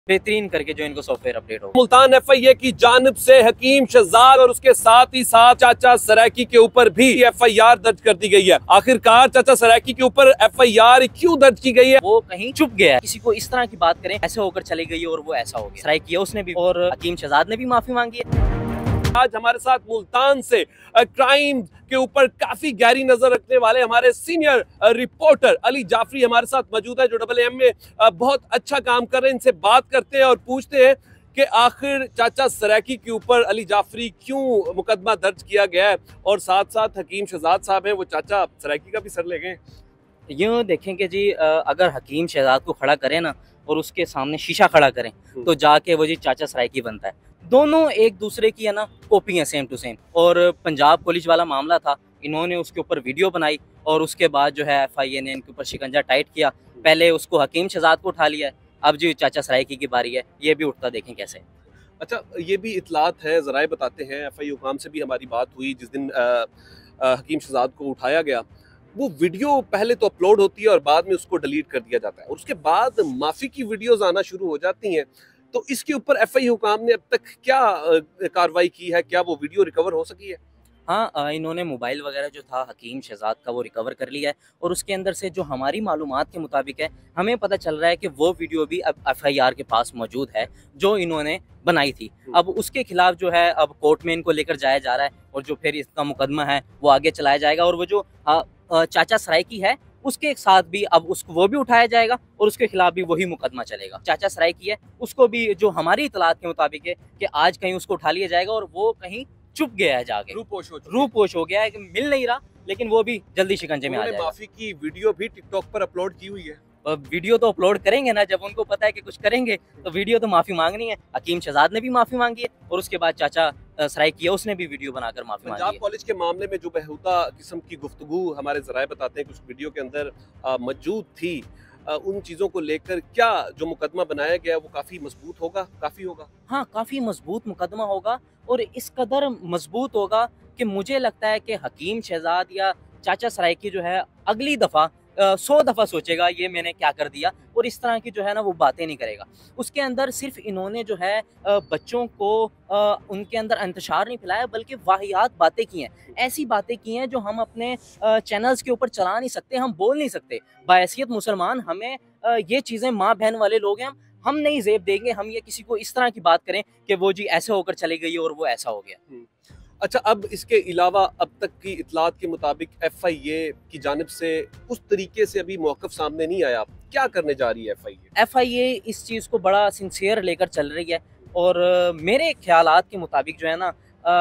बेहतरीन करके जो इनको सॉफ्टवेयर अपडेट हो। मुल्तान एफआईए की जानिब से हकीम शहजाद और उसके साथ ही साथ चाचा सराइकी के ऊपर भी एफआईआर दर्ज कर दी गई है। आखिरकार चाचा सराइकी के ऊपर एफआईआर क्यों दर्ज की गई है? वो कहीं चुप गया है, किसी को इस तरह की बात करें ऐसे होकर चली गई है और वो ऐसा हो गया। सराइकी उसने भी और हकीम शहजाद ने भी माफी मांगी है। आज हमारे साथ मुल्तान से क्राइम के ऊपर काफी गहरी नजर रखने वाले हमारे सीनियर रिपोर्टर अली जाफरी हमारे साथ मौजूद है, जो AAM में बहुत अच्छा काम कर रहे हैं। इनसे बात करते हैं और पूछते हैं कि आखिर चाचा सराइकी के ऊपर अली जाफरी क्यों मुकदमा दर्ज किया गया है, और साथ साथ हकीम शहजाद साहब हैं, वो चाचा सराइकी का भी सर ले गए। यूँ देखेंगे जी, अगर हकीम शहजाद को खड़ा करें ना और उसके सामने शीशा खड़ा करें तो जाके वो जी चाचा सराइकी बनता है। दोनों एक दूसरे की है ना कॉपी है, सेम टू सेम। और पंजाब कॉलेज वाला मामला था, इन्होंने उसके ऊपर वीडियो बनाई और उसके बाद जो है एफआईए ने इनके ऊपर शिकंजा टाइट किया। पहले उसको हकीम शहजाद को उठा लिया है, अब जी चाचा सराइकी की बारी है, ये भी उठता देखें कैसे। अच्छा, ये भी इतलात है, ज़राए बताते हैं, एफआईए हुकाम से भी हमारी बात हुई जिस दिन हकीम शहजाद को उठाया गया। वो वीडियो पहले तो अपलोड होती है और बाद में उसको डिलीट कर दिया जाता है और उसके बाद माफ़ी की वीडियोज़ आना शुरू हो जाती हैं। तो इसके ऊपर एफआईए हुकाम ने अब तक क्या कार्रवाई की है? क्या वो वीडियो रिकवर हो सकी है? हाँ, इन्होंने मोबाइल वगैरह जो था हकीम शहजाद का वो रिकवर कर लिया है और उसके अंदर से जो हमारी मालूमात के मुताबिक है, हमें पता चल रहा है कि वो वीडियो भी अब एफआईआर के पास मौजूद है जो इन्होंने बनाई थी। अब उसके खिलाफ जो है अब कोर्ट में इनको लेकर जाया जा रहा है और जो फिर इसका मुकदमा है वो आगे चलाया जाएगा। और वो जो चाचा सराइकी है उसके साथ भी अब उसको वो भी उठाया जाएगा और उसके खिलाफ भी वही मुकदमा चलेगा। चाचा सराइकी है उसको भी जो हमारी इतलात के मुताबिक है कि आज कहीं उसको उठा लिया जाएगा और वो कहीं चुप गया है, जाके रूपोश हो गया है, मिल नहीं रहा, लेकिन वो भी जल्दी शिकंजे में आ जाएगा। माफी की वीडियो भी टिकटॉक पर अपलोड की हुई है। वीडियो तो अपलोड करेंगे ना, जब उनको पता है कि कुछ करेंगे तो वीडियो तो माफी मांगनी है। हकीम शहजाद ने भी माफी मांगी है और उसके बाद चाचा सराइकी है उसने भी वीडियो बनाकर माफी मांगी है। पंजाब कॉलेज के मामले में जो बेहुदा किस्म की गुफ्तगू हमारे ज़राए बताते हैं कि उस वीडियो के अंदर मौजूद थी, उन चीज़ों को लेकर क्या जो मुकदमा बनाया गया वो काफ़ी मजबूत होगा? काफ़ी होगा, हाँ, काफ़ी मजबूत मुकदमा होगा और इस कदर मजबूत होगा कि मुझे लगता है कि हकीम शहजाद या चाचा सराइकी जो है अगली दफ़ा 100 दफ़ा सोचेगा ये मैंने क्या कर दिया, और इस तरह की जो है ना वो बातें नहीं करेगा। उसके अंदर सिर्फ इन्होंने जो है बच्चों को उनके अंदर इंतशार नहीं फैलाया बल्कि वाहियात बातें की हैं, ऐसी बातें की हैं जो हम अपने चैनल्स के ऊपर चला नहीं सकते, हम बोल नहीं सकते। बाहैसियत मुसलमान हमें ये चीज़ें, माँ बहन वाले लोग हैं, हम नहीं ज़ेब देंगे हम ये किसी को इस तरह की बात करें कि वो जी ऐसे होकर चली गई और वो ऐसा हो गया। अच्छा, अब इसके अलावा अब तक की इतलात के मुताबिक एफआईए की जानिब से उस तरीके से अभी मौक़िफ़ सामने नहीं आया। क्या करने जा रही है एफआईए? एफआईए इस चीज़ को बड़ा सिंसियर लेकर चल रही है और मेरे ख्यालात के मुताबिक जो है ना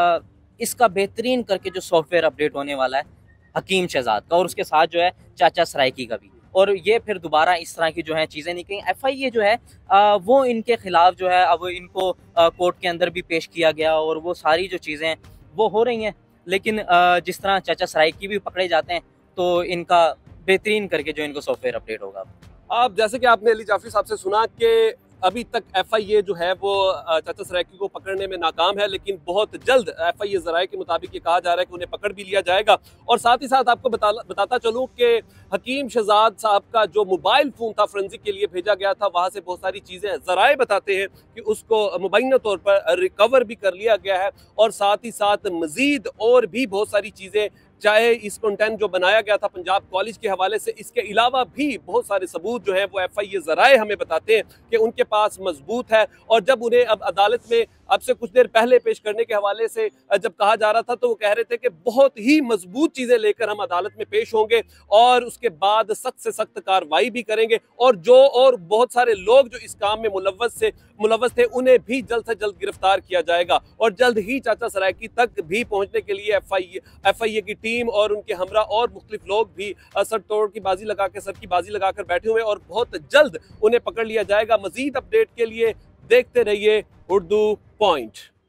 इसका बेहतरीन करके जो सॉफ्टवेयर अपडेट होने वाला है हकीम शहजाद का और उसके साथ जो है चाचा सराइकी का भी, और ये फिर दोबारा इस तरह की जो है चीज़ें नहीं कहीं। एफआईए जो है वो इनके खिलाफ जो है अब इनको कोर्ट के अंदर भी पेश किया गया और वो सारी जो चीज़ें वो हो रही हैं। लेकिन जिस तरह चाचा सराइकी भी पकड़े जाते हैं तो इनका बेहतरीन करके जो इनको सॉफ्टवेयर अपडेट होगा। आप जैसे कि आपने अली जाफरी साहब से सुना कि अभी तक एफआईए जो है वो चाचा सराइकी को पकड़ने में नाकाम है, लेकिन बहुत जल्द एफआईए ज़राए के मुताबिक ये कहा जा रहा है कि उन्हें पकड़ भी लिया जाएगा। और साथ ही साथ आपको बताता चलूँ कि हकीम शहजाद साहब का जो मोबाइल फ़ोन था फोरेंसिक के लिए भेजा गया था, वहाँ से बहुत सारी चीज़ें ज़राए बताते हैं कि उसको मुबैना तौर पर रिकवर भी कर लिया गया है। और साथ ही साथ मज़ीद और भी बहुत सारी चीज़ें, चाहे इस कंटेंट जो बनाया गया था पंजाब कॉलेज के हवाले से, इसके अलावा भी बहुत सारे सबूत जो है वो एफआईए ज़राए हमें बताते हैं कि उनके पास मजबूत है। और जब उन्हें अब अदालत में अब से कुछ देर पहले पेश करने के हवाले से जब कहा जा रहा था तो वो कह रहे थे कि बहुत ही मजबूत चीज़ें लेकर हम अदालत में पेश होंगे और उसके बाद सख्त से सख्त कार्रवाई भी करेंगे, और बहुत सारे लोग जो इस काम में मुलव्वस थे उन्हें भी जल्द से जल्द गिरफ्तार किया जाएगा। और जल्द ही चाचा सराइकी तक भी पहुंचने के लिए एफआईए की टीम और उनके हमरा और मुख्तलिफ लोग भी सर की बाजी लगाकर बैठे हुए और बहुत जल्द उन्हें पकड़ लिया जाएगा। मजीद अपडेट के लिए देखते रहिए उर्दू पॉइंट।